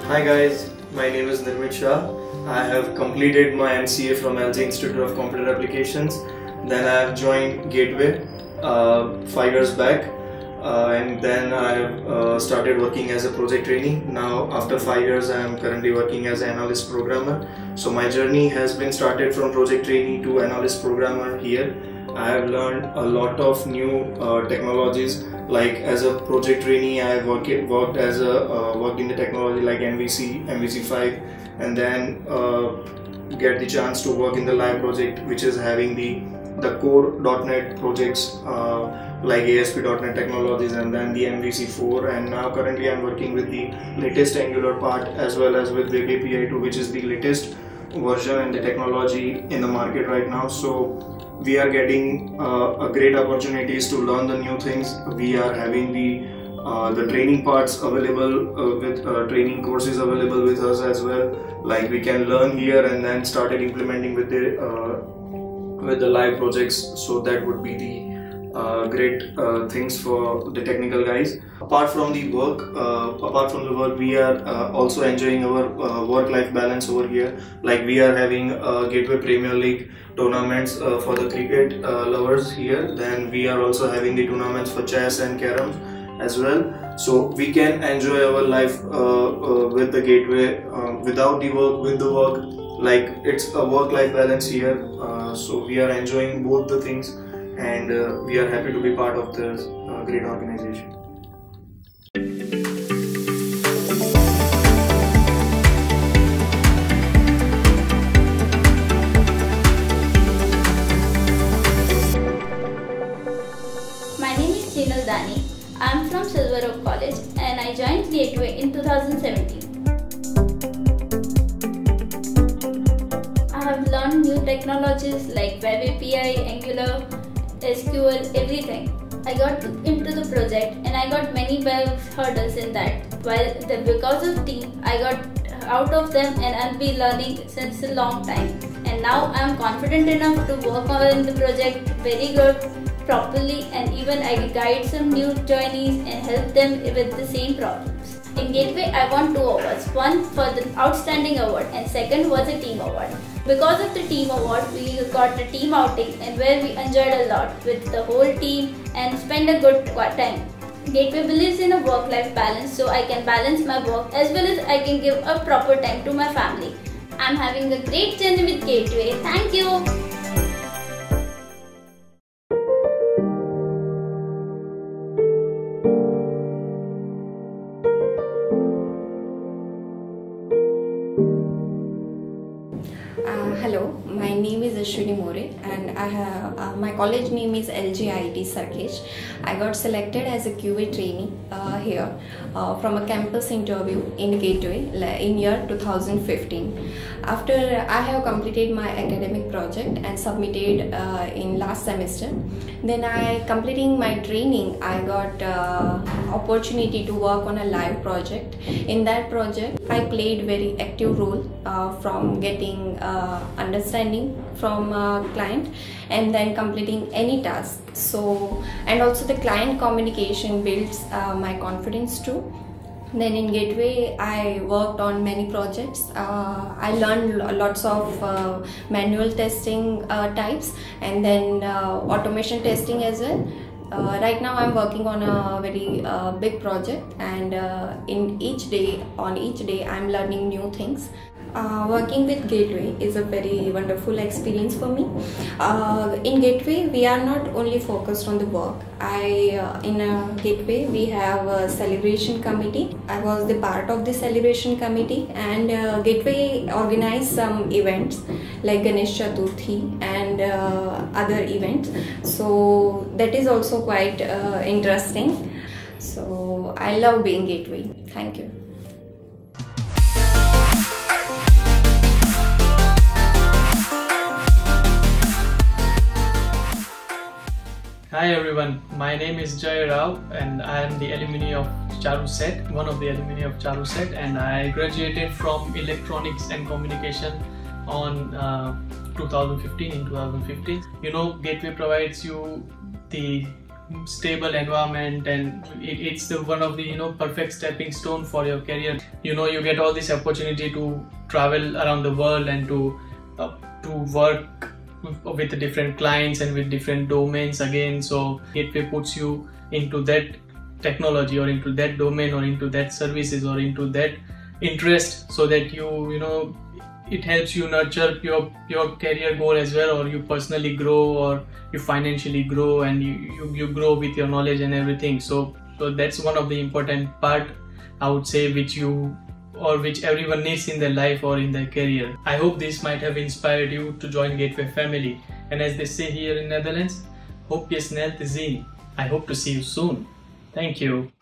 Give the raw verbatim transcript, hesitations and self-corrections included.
Hi guys, my name is Tanmay Vora. I have completed my M C A from L G Institute of Computer Applications. Then I have joined Gateway uh, five years back, uh, and then I have uh, started working as a project trainee. Now after five years, I am currently working as an analyst programmer. So my journey has been started from project trainee to analyst programmer here. I have learned a lot of new uh, technologies. Like as a project trainee, I worked worked as a uh, worked in the technology like M V C, M V C five, and then uh, get the chance to work in the live project, which is having the the core dot net projects uh, like A S P dot net technologies, and then the M V C four. And now currently I'm working with the latest Angular part as well as with Web A P I two, which is the latest version and the technology in the market right now. So we are getting uh, a great opportunities to learn the new things. We are having the uh, the training parts available uh, with uh, training courses available with us as well. Like we can learn here and then started implementing with the uh, with the live projects. So that would be the uh, great uh, things for the technical guys. Apart from the work, uh, apart from the work, we are uh, also enjoying our uh, work-life balance over here. Like we are having a Gateway Premier League tournaments uh, for the cricket uh, lovers here. Then we are also having the tournaments for chess and carom as well. So we can enjoy our life uh, uh, with the Gateway uh, without the work, with the work. Like it's a work-life balance here. Uh, so we are enjoying both the things, and uh, we are happy to be part of this uh, great organization. I am from Silver Oak College and I joined Gateway in two thousand seventeen. I have learned new technologies like Web A P I, Angular, S Q L, everything. I got into the project and I got many big hurdles in that. While the, because of team, I got out of them and I'll be learning since a long time. And now I am confident enough to work on the project very good, properly, and even I guide some new joinees and help them with the same problems. In Gateway, I won two awards. One for the Outstanding Award and second was a Team Award. Because of the Team Award, we got a team outing and where we enjoyed a lot with the whole team and spent a good time. Gateway believes in a work-life balance, so I can balance my work as well as I can give a proper time to my family. I'm having a great journey with Gateway. Thank you. Uh, hello, my name is Ashwini More and I have, uh, my college name is L G I T Sarkesh. I got selected as a Q A trainee uh, here uh, from a campus interview in Gateway in year two thousand fifteen. After I have completed my academic project and submitted uh, in last semester, then I completing my training, I got uh, opportunity to work on a live project. In that project, I played very active role uh, from getting uh, understanding from a client and then completing any task. So, and also the client communication builds uh, my confidence too. Then in Gateway, I worked on many projects. Uh, I learned lots of uh, manual testing uh, types and then uh, automation testing as well. Uh, right now I'm working on a very uh, big project, and uh, in each day, on each day I'm learning new things. Uh, working with Gateway is a very wonderful experience for me. Uh, in Gateway, we are not only focused on the work. I uh, in a Gateway we have a celebration committee. I was the part of the celebration committee, and uh, Gateway organized some events like Ganesh Chaturthi and uh, other events. So that is also quite uh, interesting. So I love being Gateway. Thank you. Hi everyone, my name is Jay Rao and I am the alumni of Charu Set, one of the alumni of Charu Set, and I graduated from Electronics and Communication on uh, two thousand fifteen in two thousand fifteen. You know, Gateway provides you the stable environment, and it, it's the one of the you know perfect stepping stone for your career. You know, you get all this opportunity to travel around the world and to uh, to work with different clients and with different domains again. So Gateway puts you into that technology or into that domain or into that services or into that interest, so that you you know it helps you nurture your your career goal as well, or you personally grow, or you financially grow, and you you, you grow with your knowledge and everything. So so that's one of the important part, I would say, which you or which everyone needs in their life or in their career. I hope this might have inspired you to join Gateway family, and as they say here in Netherlands, hope je snel te zien. I hope to see you soon. Thank you.